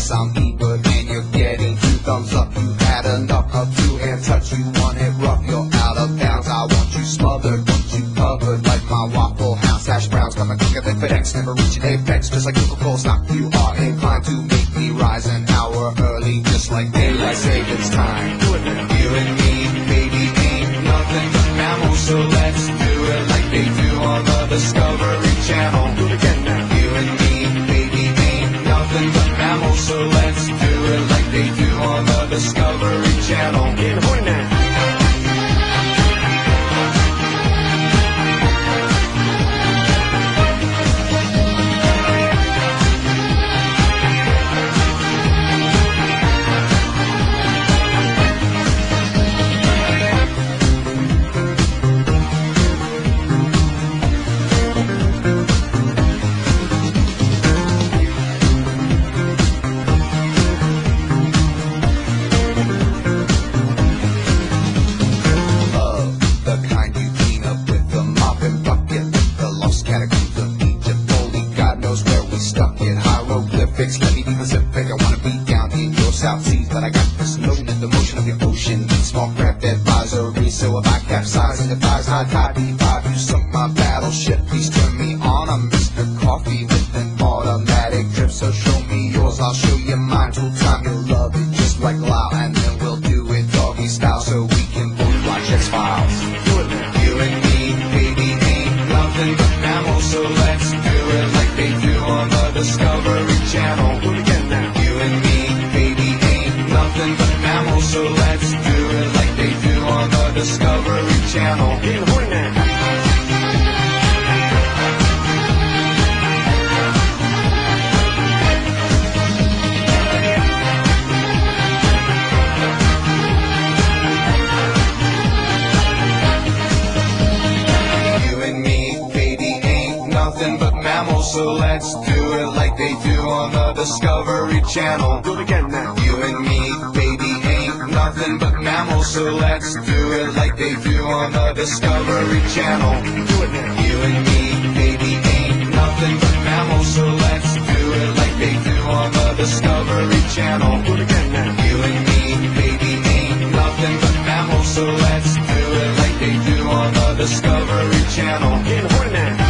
yes, I'm eager and you're getting 2 thumbs up. You had enough of 2-hand touch, you want it rough, you're out of bounds. I want you smothered, want you covered like my Waffle House hash browns. Coming quicker than FedEx, never reaching apex, just like Coca-Cola stock. You are inclined to make me rise an hour early, just like daylight savings time. You and me, baby, ain't nothing but mammals, so let's do it like they do on the Discovery Channel. Do it again now. You and me, baby, ain't nothing but mammals, so let's do it like they do on the Discovery Channel. In the morning now. Let me be Pacific, I wanna be down in your South Seas, but I got this notion of the motion of your ocean. Small craft advisory, so if I capsize and advise high tide B5, you sunk my battleship. Please turn me on, I'm Mr. Coffee with an automatic drip. So show me yours, I'll show you mine. Till time you'll love it, just like Lyle, and then we'll do it doggy style, so we can both watch X-Files. You and me, baby, ain't nothing but mammals, so let's do it like they do on the Discovery Channel. Do it again now. You and me, baby, ain't nothing but mammals, so let's do it like they do on the Discovery Channel. In the morning now. But mammals, so let's do it like they do on the Discovery Channel. Do it again now. You and me, baby, ain't nothing but mammals, so let's do it like they do on the Discovery Channel. Do it now. You and me, baby, ain't nothing but mammals, so let's do it like they do on the Discovery Channel. Do it again now. You and me, baby, ain't nothing but mammals, so let's do it like they do on the Discovery Channel. In the morning now.